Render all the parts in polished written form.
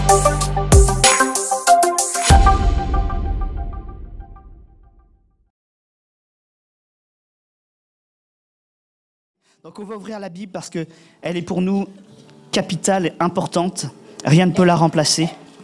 Donc on va ouvrir la Bible parce qu'elle est pour nous capitale et importante. Rien ne peut la remplacer.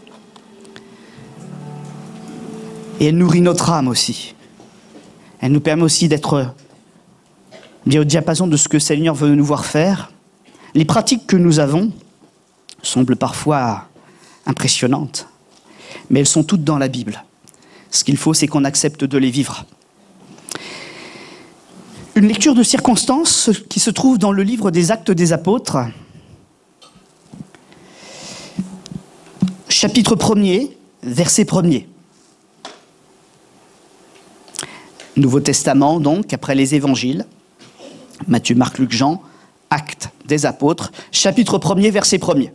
Et elle nourrit notre âme aussi. Elle nous permet aussi d'être bien au diapason de ce que le Seigneur veut nous voir faire. Les pratiques que nous avons semblent parfois impressionnantes, mais elles sont toutes dans la Bible. Ce qu'il faut, c'est qu'on accepte de les vivre. Une lecture de circonstance qui se trouve dans le livre des Actes des Apôtres, chapitre 1er, verset 1er. Nouveau Testament, donc, après les évangiles, Matthieu, Marc, Luc, Jean, Actes des Apôtres, chapitre 1er, verset 1er.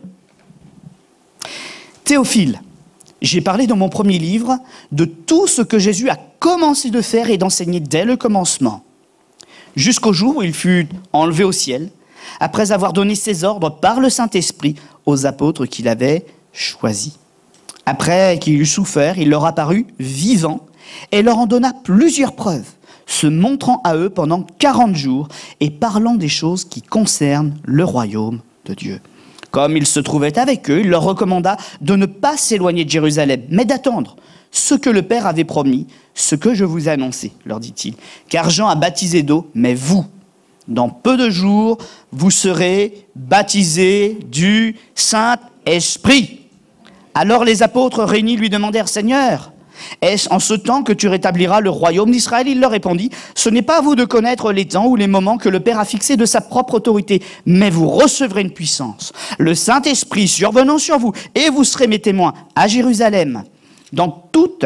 Théophile, j'ai parlé dans mon premier livre de tout ce que Jésus a commencé de faire et d'enseigner dès le commencement, jusqu'au jour où il fut enlevé au ciel, après avoir donné ses ordres par le Saint-Esprit aux apôtres qu'il avait choisis. Après qu'il eut souffert, il leur apparut vivant et leur en donna plusieurs preuves, se montrant à eux pendant 40 jours et parlant des choses qui concernent le royaume de Dieu. Comme il se trouvait avec eux, il leur recommanda de ne pas s'éloigner de Jérusalem, mais d'attendre ce que le Père avait promis, ce que je vous ai annoncé, leur dit-il. Car Jean a baptisé d'eau, mais vous, dans peu de jours, vous serez baptisés du Saint-Esprit. Alors les apôtres réunis lui demandèrent, Seigneur, est-ce en ce temps que tu rétabliras le royaume d'Israël? Il leur répondit, ce n'est pas à vous de connaître les temps ou les moments que le Père a fixés de sa propre autorité, mais vous recevrez une puissance, le Saint-Esprit survenant sur vous, et vous serez mes témoins à Jérusalem, dans toute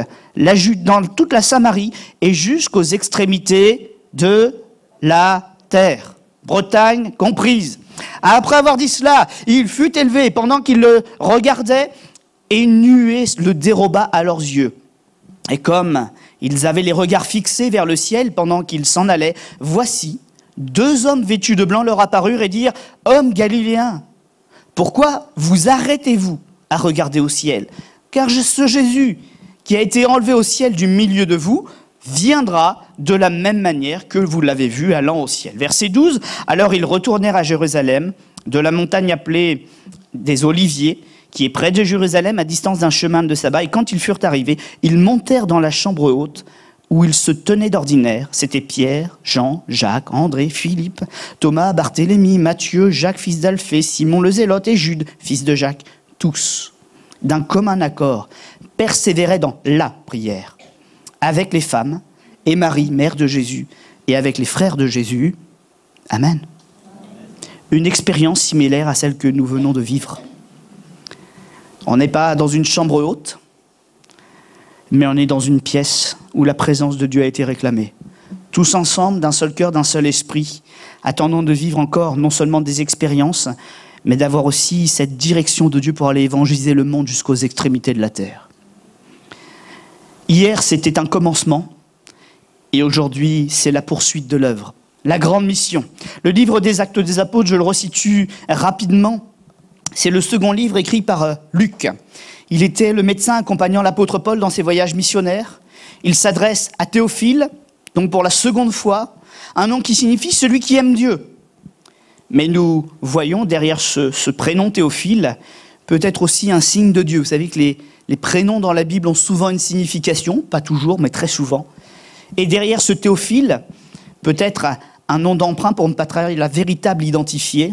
la Samarie et jusqu'aux extrémités de la terre, Bretagne comprise. Après avoir dit cela, il fut élevé, pendant qu'il le regardait, et une nuée le déroba à leurs yeux. Et comme ils avaient les regards fixés vers le ciel pendant qu'ils s'en allaient, voici, 2 hommes vêtus de blanc leur apparurent et dirent, « Hommes galiléens, pourquoi vous arrêtez-vous à regarder au ciel ? Car ce Jésus qui a été enlevé au ciel du milieu de vous viendra de la même manière que vous l'avez vu allant au ciel. » Verset 12, « Alors ils retournèrent à Jérusalem, de la montagne appelée des Oliviers, qui est près de Jérusalem, à distance d'un chemin de sabbat. Et quand ils furent arrivés, ils montèrent dans la chambre haute où ils se tenaient d'ordinaire. C'était Pierre, Jean, Jacques, André, Philippe, Thomas, Barthélemy, Matthieu, Jacques, fils d'Alphée, Simon le Zélote et Jude, fils de Jacques. Tous, d'un commun accord, persévéraient dans la prière, avec les femmes et Marie, mère de Jésus, et avec les frères de Jésus. Amen. Une expérience similaire à celle que nous venons de vivre. On n'est pas dans une chambre haute, mais on est dans une pièce où la présence de Dieu a été réclamée. Tous ensemble, d'un seul cœur, d'un seul esprit, attendons de vivre encore non seulement des expériences, mais d'avoir aussi cette direction de Dieu pour aller évangéliser le monde jusqu'aux extrémités de la terre. Hier, c'était un commencement, et aujourd'hui, c'est la poursuite de l'œuvre. La grande mission. Le livre des Actes des Apôtres, je le resitue rapidement, c'est le second livre écrit par Luc. Il était le médecin accompagnant l'apôtre Paul dans ses voyages missionnaires. Il s'adresse à Théophile, donc pour la seconde fois, un nom qui signifie « celui qui aime Dieu ». Mais nous voyons derrière ce prénom Théophile peut-être aussi un signe de Dieu. Vous savez que les prénoms dans la Bible ont souvent une signification, pas toujours, mais très souvent. Et derrière ce Théophile, peut-être un nom d'emprunt pour ne pas trahir la véritable identité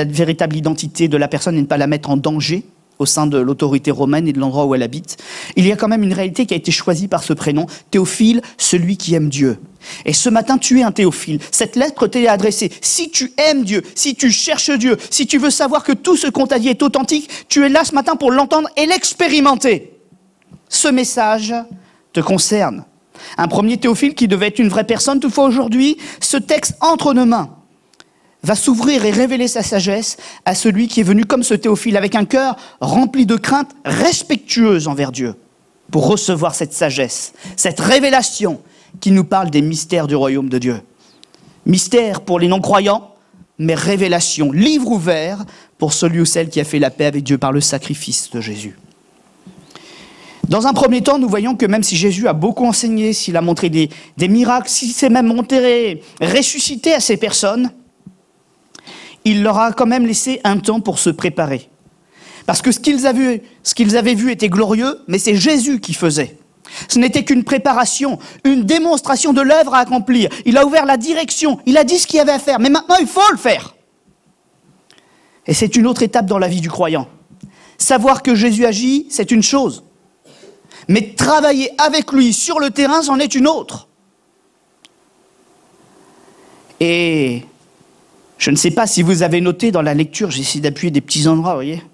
de la personne et ne pas la mettre en danger au sein de l'autorité romaine et de l'endroit où elle habite. Il y a quand même une réalité qui a été choisie par ce prénom, Théophile, celui qui aime Dieu. Et ce matin, tu es un Théophile. Cette lettre t'est adressée. Si tu aimes Dieu, si tu cherches Dieu, si tu veux savoir que tout ce qu'on t'a dit est authentique, tu es là ce matin pour l'entendre et l'expérimenter. Ce message te concerne. Un premier Théophile qui devait être une vraie personne, toutefois aujourd'hui, ce texte entre nos mains va s'ouvrir et révéler sa sagesse à celui qui est venu comme ce Théophile, avec un cœur rempli de crainte respectueuse envers Dieu, pour recevoir cette sagesse, cette révélation qui nous parle des mystères du royaume de Dieu. Mystère pour les non-croyants, mais révélation, livre ouvert pour celui ou celle qui a fait la paix avec Dieu par le sacrifice de Jésus. Dans un premier temps, nous voyons que même si Jésus a beaucoup enseigné, s'il a montré des miracles, s'il s'est même montré ressuscité à ces personnes, il leur a quand même laissé un temps pour se préparer. Parce que ce qu'ils avaient vu était glorieux, mais c'est Jésus qui faisait. Ce n'était qu'une préparation, une démonstration de l'œuvre à accomplir. Il a ouvert la direction, il a dit ce qu'il y avait à faire, mais maintenant il faut le faire. Et c'est une autre étape dans la vie du croyant. Savoir que Jésus agit, c'est une chose. Mais travailler avec lui sur le terrain, c'en est une autre. Et je ne sais pas si vous avez noté dans la lecture, j'ai essayé d'appuyer des petits endroits, vous voyez.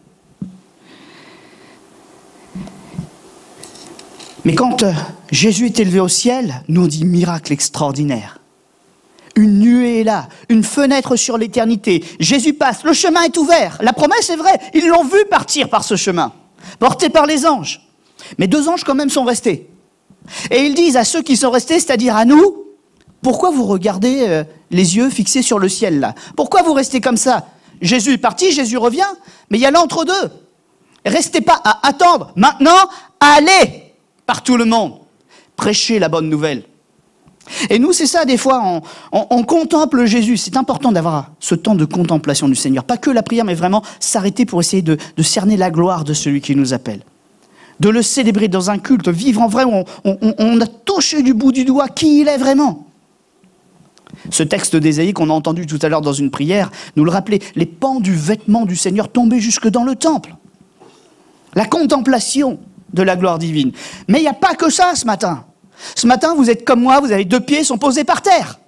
Mais quand Jésus est élevé au ciel, nous on dit miracle extraordinaire. Une nuée est là, une fenêtre sur l'éternité. Jésus passe, le chemin est ouvert. La promesse est vraie, ils l'ont vu partir par ce chemin, porté par les anges. Mais 2 anges quand même sont restés. Et ils disent à ceux qui sont restés, c'est-à-dire à nous, pourquoi vous regardez les yeux fixés sur le ciel là? Pourquoi vous restez comme ça? Jésus est parti, Jésus revient, mais il y a l'entre-deux. Restez pas à attendre. Maintenant, allez par tout le monde. Prêchez la bonne nouvelle. Et nous, c'est ça, des fois, on contemple Jésus. C'est important d'avoir ce temps de contemplation du Seigneur. Pas que la prière, mais vraiment s'arrêter pour essayer de cerner la gloire de celui qui nous appelle. De le célébrer dans un culte, vivre en vrai, où on a touché du bout du doigt qui il est vraiment. Ce texte d'Ésaïe qu'on a entendu tout à l'heure dans une prière, nous le rappelait, les pans du vêtement du Seigneur tombaient jusque dans le temple. La contemplation de la gloire divine. Mais il n'y a pas que ça ce matin. Ce matin, vous êtes comme moi, vous avez 2 pieds, sont posés par terre.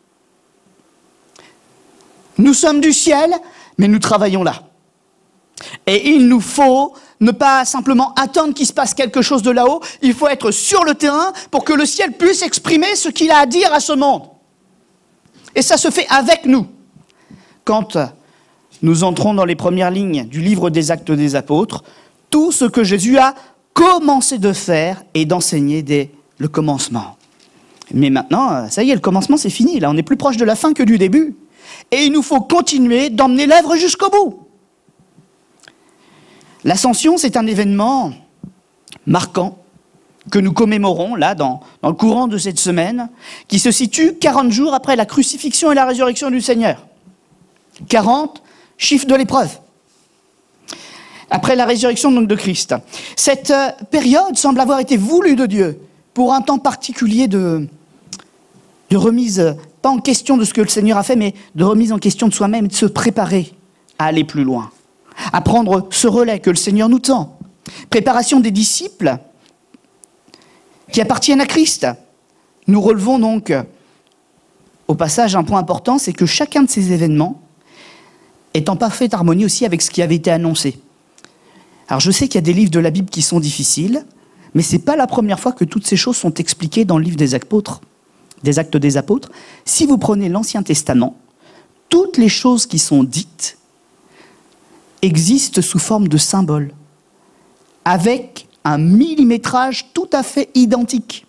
Nous sommes du ciel, mais nous travaillons là. Et il nous faut ne pas simplement attendre qu'il se passe quelque chose de là-haut, il faut être sur le terrain pour que le ciel puisse exprimer ce qu'il a à dire à ce monde. Et ça se fait avec nous. Quand nous entrons dans les premières lignes du livre des Actes des Apôtres, tout ce que Jésus a commencé de faire et d'enseigner dès le commencement. Mais maintenant, ça y est, le commencement c'est fini, là on est plus proche de la fin que du début. Et il nous faut continuer d'emmener l'œuvre jusqu'au bout. L'Ascension, c'est un événement marquant que nous commémorons là dans le courant de cette semaine, qui se situe 40 jours après la crucifixion et la résurrection du Seigneur. 40, chiffre de l'épreuve. Après la résurrection donc de Christ. Cette période semble avoir été voulue de Dieu pour un temps particulier de remise, pas en question de ce que le Seigneur a fait, mais de remise en question de soi-même et de se préparer à aller plus loin, à prendre ce relais que le Seigneur nous tend. Préparation des disciples qui appartiennent à Christ. Nous relevons donc au passage un point important, c'est que chacun de ces événements est en parfaite harmonie aussi avec ce qui avait été annoncé. Alors je sais qu'il y a des livres de la Bible qui sont difficiles, mais ce n'est pas la première fois que toutes ces choses sont expliquées dans le livre des Actes des Apôtres. Si vous prenez l'Ancien Testament, toutes les choses qui sont dites existent sous forme de symboles, avec un millimétrage tout à fait identique.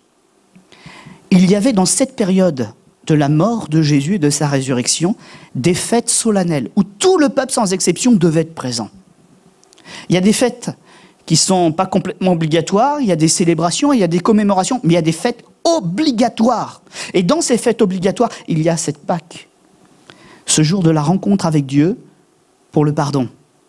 Il y avait dans cette période de la mort de Jésus et de sa résurrection des fêtes solennelles où tout le peuple sans exception devait être présent. Il y a des fêtes qui ne sont pas complètement obligatoires, il y a des célébrations, il y a des commémorations, mais il y a des fêtes obligatoires. Et dans ces fêtes obligatoires, il y a cette Pâque, ce jour de la rencontre avec Dieu pour le pardon.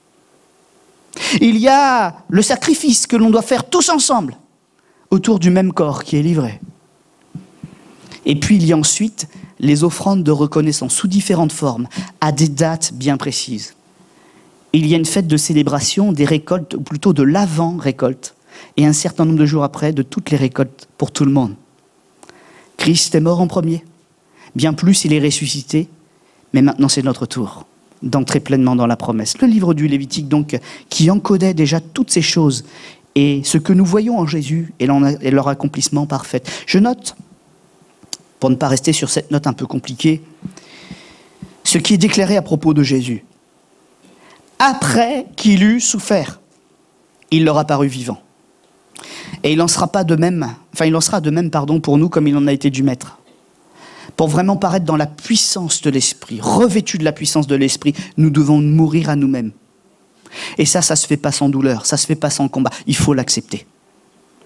Il y a le sacrifice que l'on doit faire tous ensemble autour du même corps qui est livré. Et puis il y a ensuite les offrandes de reconnaissance sous différentes formes, à des dates bien précises. Il y a une fête de célébration des récoltes, ou plutôt de l'avant-récolte, et un certain nombre de jours après, de toutes les récoltes pour tout le monde. Christ est mort en premier, bien plus il est ressuscité, mais maintenant c'est notre tour d'entrer pleinement dans la promesse. Le livre du Lévitique, donc, qui encodait déjà toutes ces choses, et ce que nous voyons en Jésus et leur accomplissement parfait. Je note, pour ne pas rester sur cette note un peu compliquée, ce qui est déclaré à propos de Jésus. Après qu'il eut souffert, il leur apparut vivant. Et il en sera de même pour nous comme il en a été du Maître. Pour vraiment paraître dans la puissance de l'Esprit, revêtus de la puissance de l'Esprit, nous devons mourir à nous-mêmes. Et ça se fait pas sans douleur, ça se fait pas sans combat. Il faut l'accepter.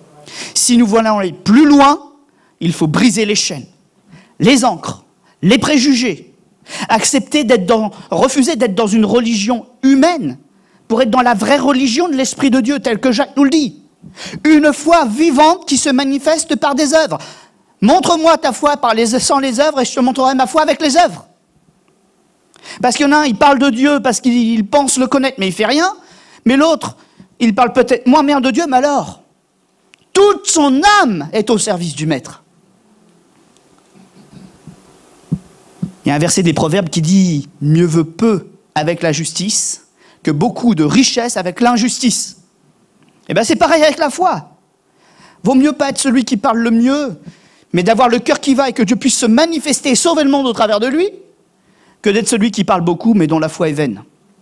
Si nous voulons aller plus loin, il faut briser les chaînes, les ancres, les préjugés, refuser d'être dans une religion humaine pour être dans la vraie religion de l'Esprit de Dieu, tel que Jacques nous le dit. Une foi vivante qui se manifeste par des œuvres. Montre-moi ta foi sans les œuvres et je te montrerai ma foi avec les œuvres. Parce qu'il y en a un, il parle de Dieu parce qu'il pense le connaître, mais il ne fait rien. Mais l'autre, il parle peut-être moins bien de Dieu, mais alors, toute son âme est au service du Maître. Il y a un verset des Proverbes qui dit « Mieux vaut peu avec la justice que beaucoup de richesses avec l'injustice ». Eh bien, c'est pareil avec la foi. Vaut mieux pas être celui qui parle le mieux, mais d'avoir le cœur qui va et que Dieu puisse se manifester et sauver le monde au travers de lui, que d'être celui qui parle beaucoup, mais dont la foi est vaine.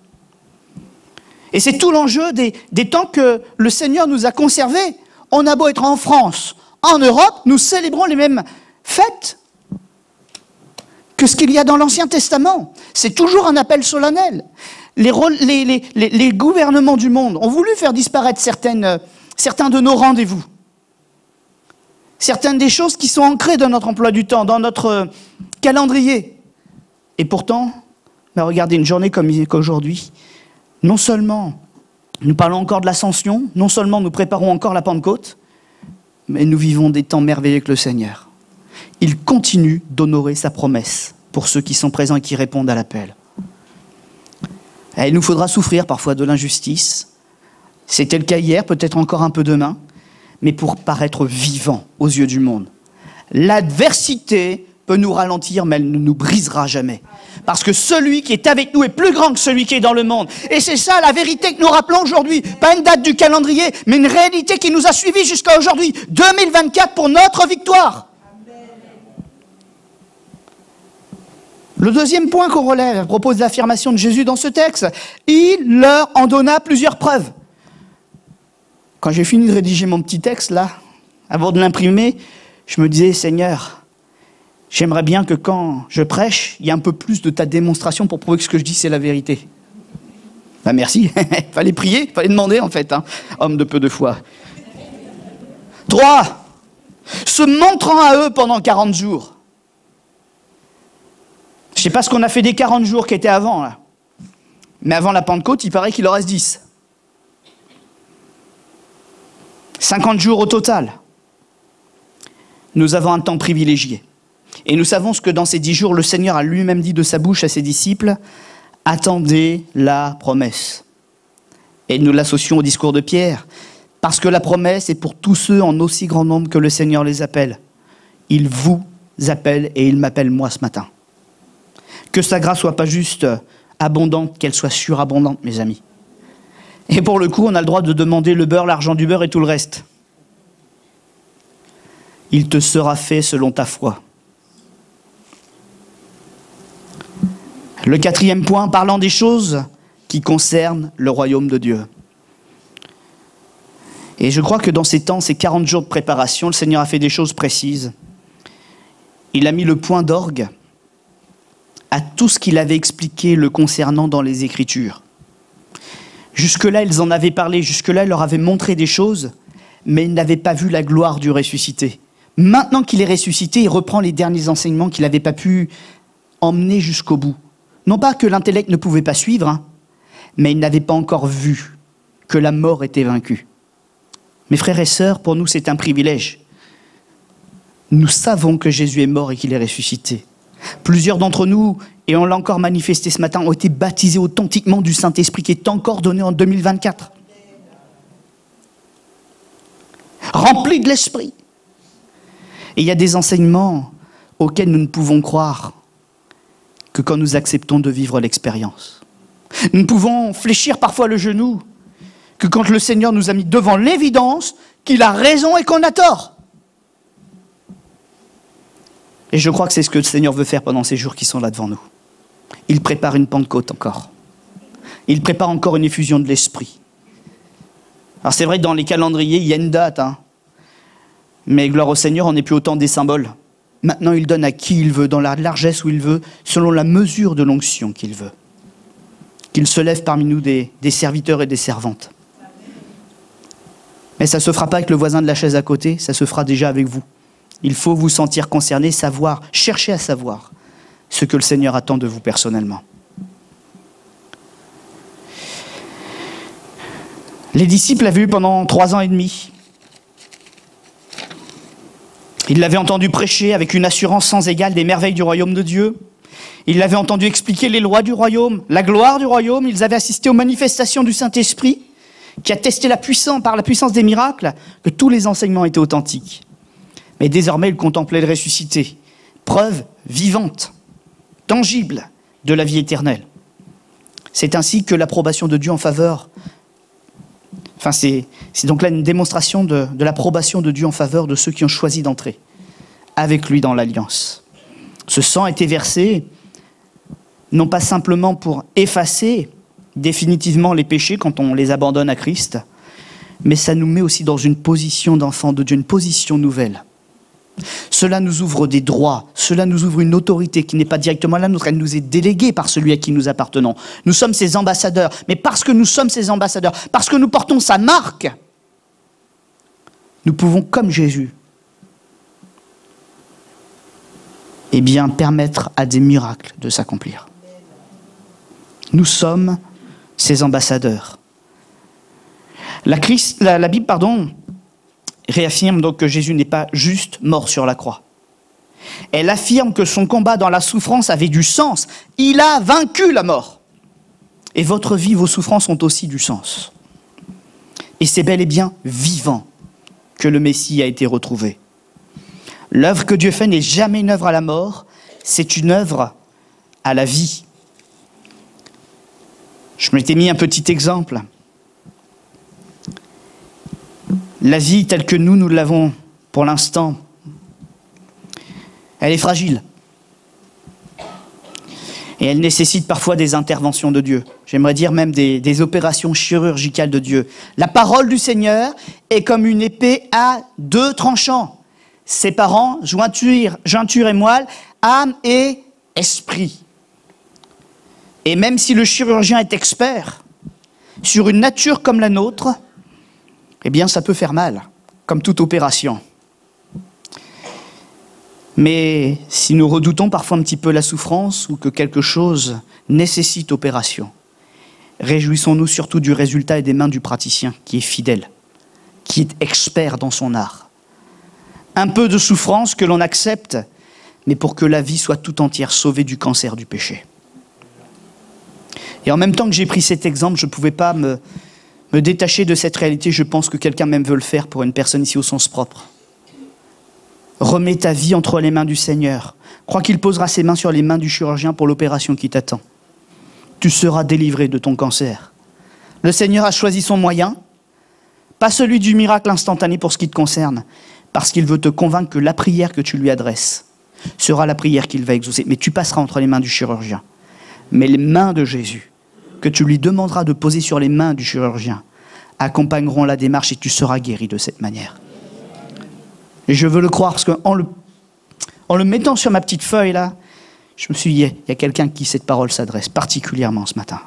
Et c'est tout l'enjeu des temps que le Seigneur nous a conservés. On a beau être en France, en Europe, nous célébrons les mêmes fêtes que ce qu'il y a dans l'Ancien Testament. C'est toujours un appel solennel. Les gouvernements du monde ont voulu faire disparaître certains de nos rendez-vous. Certaines des choses qui sont ancrées dans notre emploi du temps, dans notre calendrier. Et pourtant, regardez, une journée comme aujourd'hui, non seulement nous parlons encore de l'ascension, non seulement nous préparons encore la Pentecôte, mais nous vivons des temps merveilleux avec le Seigneur. Il continue d'honorer sa promesse pour ceux qui sont présents et qui répondent à l'appel. Et il nous faudra souffrir parfois de l'injustice. C'était le cas hier, peut-être encore un peu demain, mais pour paraître vivant aux yeux du monde. L'adversité peut nous ralentir, mais elle ne nous brisera jamais. Parce que celui qui est avec nous est plus grand que celui qui est dans le monde. Et c'est ça la vérité que nous rappelons aujourd'hui. Pas une date du calendrier, mais une réalité qui nous a suivis jusqu'à aujourd'hui. 2024 pour notre victoire. Le deuxième point qu'on relève à propos de l'affirmation de Jésus dans ce texte, il leur en donna plusieurs preuves. Quand j'ai fini de rédiger mon petit texte, là, avant de l'imprimer, je me disais, Seigneur, j'aimerais bien que quand je prêche, il y ait un peu plus de ta démonstration pour prouver que ce que je dis, c'est la vérité. Ben merci, il fallait prier, il fallait demander en fait, hein. Homme de peu de foi. 3. Se montrant à eux pendant 40 jours. Je ne sais pas ce qu'on a fait des 40 jours qui étaient avant, là. Mais avant la Pentecôte, il paraît qu'il en reste 10. 50 jours au total. Nous avons un temps privilégié. Et nous savons ce que dans ces 10 jours, le Seigneur a lui-même dit de sa bouche à ses disciples, « Attendez la promesse ». Et nous l'associons au discours de Pierre, parce que la promesse est pour tous ceux en aussi grand nombre que le Seigneur les appelle. Il vous appelle et il m'appelle moi ce matin. Que sa grâce soit pas juste abondante, qu'elle soit surabondante, mes amis. Et pour le coup, on a le droit de demander le beurre, l'argent du beurre et tout le reste. Il te sera fait selon ta foi. Le 4e point, parlant des choses qui concernent le royaume de Dieu. Et je crois que dans ces temps, ces 40 jours de préparation, le Seigneur a fait des choses précises. Il a mis le point d'orgue à tout ce qu'il avait expliqué le concernant dans les Écritures. Jusque-là, ils en avaient parlé, jusque-là, il leur avait montré des choses, mais ils n'avaient pas vu la gloire du ressuscité. Maintenant qu'il est ressuscité, il reprend les derniers enseignements qu'il n'avait pas pu emmener jusqu'au bout. Non pas que l'intellect ne pouvait pas suivre, hein, mais il n'avait pas encore vu que la mort était vaincue. Mes frères et sœurs, pour nous, c'est un privilège. Nous savons que Jésus est mort et qu'il est ressuscité. Plusieurs d'entre nous, et on l'a encore manifesté ce matin, ont été baptisés authentiquement du Saint-Esprit qui est encore donné en 2024. Remplis de l'Esprit. Et il y a des enseignements auxquels nous ne pouvons croire que quand nous acceptons de vivre l'expérience. Nous ne pouvons fléchir parfois le genou que quand le Seigneur nous a mis devant l'évidence qu'il a raison et qu'on a tort. Et je crois que c'est ce que le Seigneur veut faire pendant ces jours qui sont là devant nous. Il prépare une Pentecôte encore. Il prépare encore une effusion de l'Esprit. Alors c'est vrai que dans les calendriers, il y a une date, hein. Mais gloire au Seigneur, on n'est plus autant des symboles. Maintenant, il donne à qui il veut, dans la largesse où il veut, selon la mesure de l'onction qu'il veut. Qu'il se lève parmi nous des serviteurs et des servantes. Mais ça ne se fera pas avec le voisin de la chaise à côté, ça se fera déjà avec vous. Il faut vous sentir concerné, savoir, chercher à savoir ce que le Seigneur attend de vous personnellement. Les disciples l'avaient eu pendant 3 ans et demi. Ils l'avaient entendu prêcher avec une assurance sans égale des merveilles du royaume de Dieu. Ils l'avaient entendu expliquer les lois du royaume, la gloire du royaume. Ils avaient assisté aux manifestations du Saint-Esprit, qui a testé par la puissance des miracles, que tous les enseignements étaient authentiques. Mais désormais, ils contemplaient le ressuscité, preuve vivante, tangible de la vie éternelle. C'est ainsi que l'approbation de Dieu en faveur, c'est donc là une démonstration de l'approbation de Dieu en faveur de ceux qui ont choisi d'entrer avec lui dans l'alliance. Ce sang a été versé, non pas simplement pour effacer définitivement les péchés quand on les abandonne à Christ, mais ça nous met aussi dans une position d'enfant de Dieu, une position nouvelle. Cela nous ouvre des droits, cela nous ouvre une autorité qui n'est pas directement la nôtre, elle nous est déléguée par celui à qui nous appartenons. Nous sommes ses ambassadeurs, mais parce que nous sommes ses ambassadeurs, parce que nous portons sa marque, nous pouvons, comme Jésus, permettre à des miracles de s'accomplir. Nous sommes ses ambassadeurs. La Bible, réaffirme donc que Jésus n'est pas juste mort sur la croix. Elle affirme que son combat dans la souffrance avait du sens. Il a vaincu la mort. Et votre vie, vos souffrances ont aussi du sens. Et c'est bel et bien vivant que le Messie a été retrouvé. L'œuvre que Dieu fait n'est jamais une œuvre à la mort, c'est une œuvre à la vie. Je m'étais mis un petit exemple. La vie telle que nous l'avons pour l'instant, elle est fragile. Et elle nécessite parfois des interventions de Dieu. J'aimerais dire même des opérations chirurgicales de Dieu. La parole du Seigneur est comme une épée à 2 tranchants, séparant jointure et moelle, âme et esprit. Et même si le chirurgien est expert sur une nature comme la nôtre, ça peut faire mal, comme toute opération. Mais si nous redoutons parfois un petit peu la souffrance ou que quelque chose nécessite opération, réjouissons-nous surtout du résultat et des mains du praticien qui est fidèle, qui est expert dans son art. Un peu de souffrance que l'on accepte, mais pour que la vie soit tout entière sauvée du cancer du péché. Et en même temps que j'ai pris cet exemple, je ne pouvais pas me détacher de cette réalité. Je pense que quelqu'un même veut le faire pour une personne ici au sens propre. Remets ta vie entre les mains du Seigneur. Crois qu'il posera ses mains sur les mains du chirurgien pour l'opération qui t'attend. Tu seras délivré de ton cancer. Le Seigneur a choisi son moyen, pas celui du miracle instantané pour ce qui te concerne, parce qu'il veut te convaincre que la prière que tu lui adresses sera la prière qu'il va exaucer. Mais tu passeras entre les mains du chirurgien. Mais les mains de Jésus, que tu lui demanderas de poser sur les mains du chirurgien, accompagneront la démarche et tu seras guéri de cette manière. Et je veux le croire parce qu'en le mettant sur ma petite feuille là, je me suis dit, il y a quelqu'un à qui cette parole s'adresse particulièrement ce matin.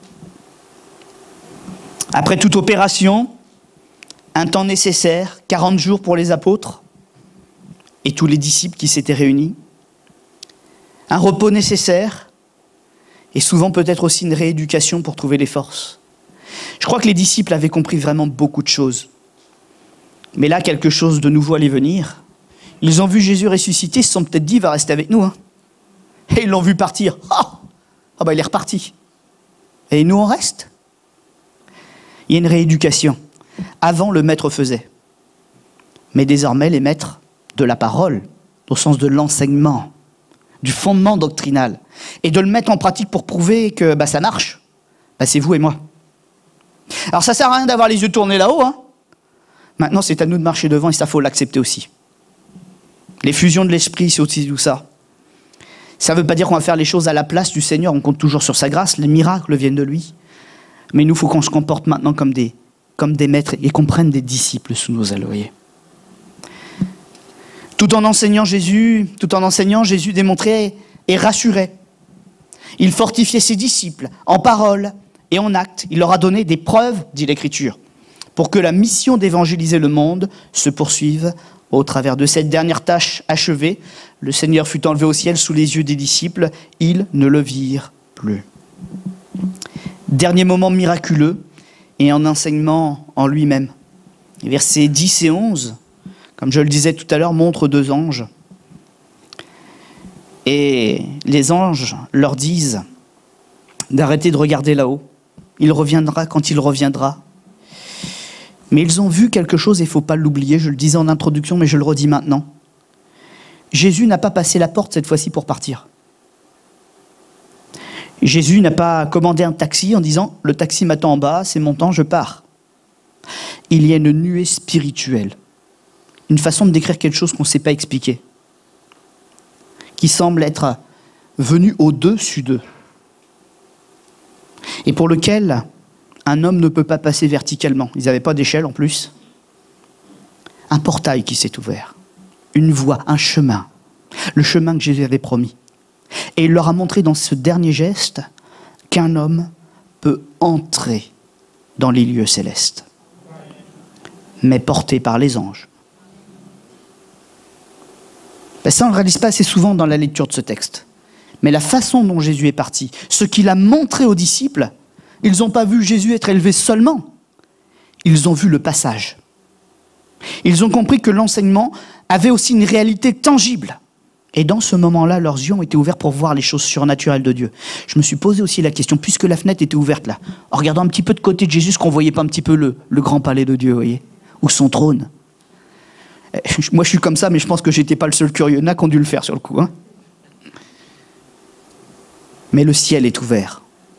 Après toute opération, un temps nécessaire, 40 jours pour les apôtres et tous les disciples qui s'étaient réunis, un repos nécessaire, et souvent peut-être aussi une rééducation pour trouver les forces. Je crois que les disciples avaient compris vraiment beaucoup de choses. Mais là, quelque chose de nouveau allait venir. Ils ont vu Jésus ressusciter, ils se sont peut-être dit, il va rester avec nous. Et ils l'ont vu partir. Il est reparti. Et nous, on reste. Il y a une rééducation. Avant, le maître faisait. Mais désormais, les maîtres de la parole, au sens de l'enseignement, du fondement doctrinal, et de le mettre en pratique pour prouver que ça marche, c'est vous et moi. Alors ça sert à rien d'avoir les yeux tournés là-haut. Maintenant, c'est à nous de marcher devant et ça, faut l'accepter aussi. Les fusions de l'esprit, c'est aussi tout ça. Ça ne veut pas dire qu'on va faire les choses à la place du Seigneur, on compte toujours sur sa grâce, les miracles viennent de lui. Mais nous, il faut qu'on se comporte maintenant comme des maîtres et qu'on prenne des disciples sous nos ailes, voyez. Tout en enseignant, Jésus démontrait et rassurait. Il fortifiait ses disciples en parole et en acte. Il leur a donné des preuves, dit l'Écriture. pour que la mission d'évangéliser le monde se poursuive. Au travers de cette dernière tâche achevée, le Seigneur fut enlevé au ciel sous les yeux des disciples. Ils ne le virent plus. Dernier moment miraculeux et un enseignement en lui-même. Les versets 10 et 11, comme je le disais tout à l'heure, montrent deux anges. Et les anges leur disent d'arrêter de regarder là-haut. Il reviendra quand il reviendra. Mais ils ont vu quelque chose et il ne faut pas l'oublier. Je le disais en introduction, mais je le redis maintenant. Jésus n'a pas passé la porte cette fois-ci pour partir. Jésus n'a pas commandé un taxi en disant « Le taxi m'attend en bas, c'est mon temps, je pars ». Il y a une nuée spirituelle, une façon de décrire quelque chose qu'on ne sait pas expliquer, qui semble être venue au-dessus d'eux, et pour lequel un homme ne peut pas passer verticalement. Ils n'avaient pas d'échelle en plus. Un portail qui s'est ouvert, une voie, un chemin, le chemin que Jésus avait promis. Et il leur a montré dans ce dernier geste qu'un homme peut entrer dans les lieux célestes, mais porté par les anges. Ben ça, on ne le réalise pas assez souvent dans la lecture de ce texte. Mais la façon dont Jésus est parti, ce qu'il a montré aux disciples, ils n'ont pas vu Jésus être élevé seulement, ils ont vu le passage. Ils ont compris que l'enseignement avait aussi une réalité tangible. Et dans ce moment-là, leurs yeux ont été ouverts pour voir les choses surnaturelles de Dieu. Je me suis posé aussi la question, puisque la fenêtre était ouverte là, en regardant un petit peu de côté de Jésus, est-ce qu'on ne voyait pas un petit peu le grand palais de Dieu, vous voyez, ou son trône. Moi, je suis comme ça, mais je pense que je n'étais pas le seul curieux. Il y en a qui ont dû le faire sur le coup. Hein. Mais le ciel est ouvert.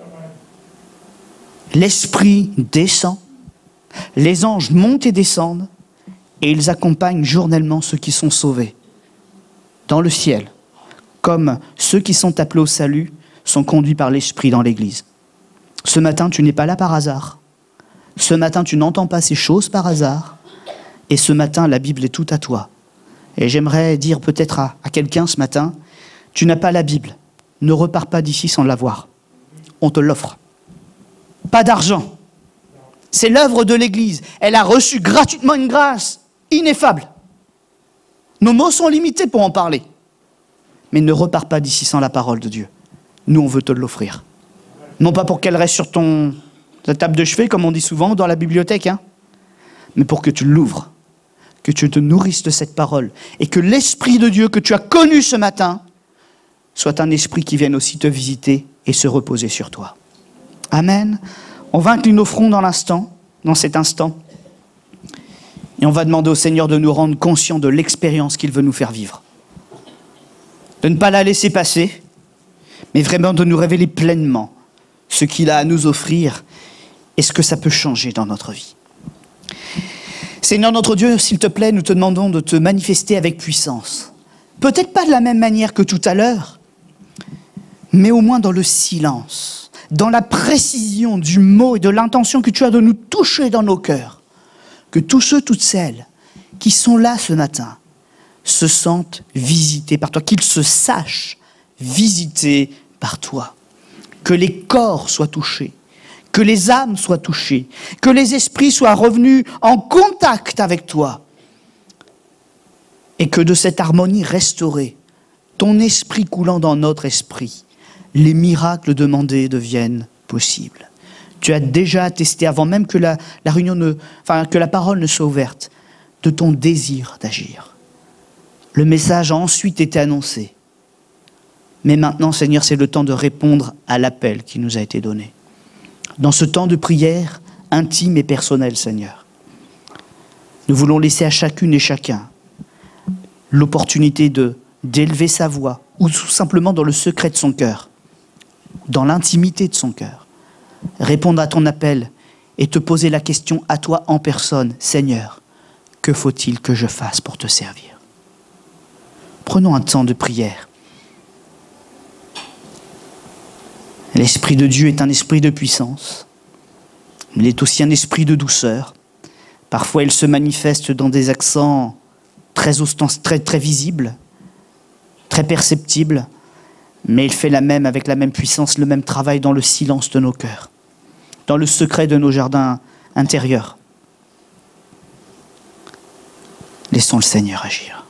L'Esprit descend. Les anges montent et descendent. Et ils accompagnent journellement ceux qui sont sauvés. Dans le ciel, comme ceux qui sont appelés au salut sont conduits par l'Esprit dans l'Église. Ce matin, tu n'es pas là par hasard. Ce matin, tu n'entends pas ces choses par hasard. Et ce matin, la Bible est tout à toi. Et j'aimerais dire peut-être à quelqu'un ce matin, tu n'as pas la Bible. Ne repars pas d'ici sans l'avoir. On te l'offre. Pas d'argent. C'est l'œuvre de l'Église. Elle a reçu gratuitement une grâce ineffable. Nos mots sont limités pour en parler. Mais ne repars pas d'ici sans la parole de Dieu. Nous, on veut te l'offrir. Non pas pour qu'elle reste sur ta table de chevet, comme on dit souvent dans la bibliothèque, hein, mais pour que tu l'ouvres, que tu te nourrisses de cette parole, et que l'Esprit de Dieu que tu as connu ce matin soit un esprit qui vienne aussi te visiter et se reposer sur toi. Amen. On va incliner nos fronts dans cet instant. Et on va demander au Seigneur de nous rendre conscients de l'expérience qu'il veut nous faire vivre. De ne pas la laisser passer, mais vraiment de nous révéler pleinement ce qu'il a à nous offrir et ce que ça peut changer dans notre vie. Seigneur notre Dieu, s'il te plaît, nous te demandons de te manifester avec puissance. Peut-être pas de la même manière que tout à l'heure, mais au moins dans le silence, dans la précision du mot et de l'intention que tu as de nous toucher dans nos cœurs. Que tous ceux, toutes celles qui sont là ce matin se sentent visités par toi, qu'ils se sachent visités par toi. Que les corps soient touchés, que les âmes soient touchées, que les esprits soient revenus en contact avec toi. Et que de cette harmonie restaurée, ton esprit coulant dans notre esprit, les miracles demandés deviennent possibles. Tu as déjà attesté, avant même que la parole ne soit ouverte, de ton désir d'agir. Le message a ensuite été annoncé. Mais maintenant, Seigneur, c'est le temps de répondre à l'appel qui nous a été donné. Dans ce temps de prière intime et personnel, Seigneur, nous voulons laisser à chacune et chacun l'opportunité d'élever sa voix, ou tout simplement dans le secret de son cœur, dans l'intimité de son cœur, répondre à ton appel et te poser la question à toi en personne. Seigneur, que faut-il que je fasse pour te servir? Prenons un temps de prière. L'Esprit de Dieu est un esprit de puissance. Il est aussi un esprit de douceur. Parfois, il se manifeste dans des accents très visibles, très perceptibles, mais il fait avec la même puissance, le même travail dans le silence de nos cœurs, dans le secret de nos jardins intérieurs. Laissons le Seigneur agir.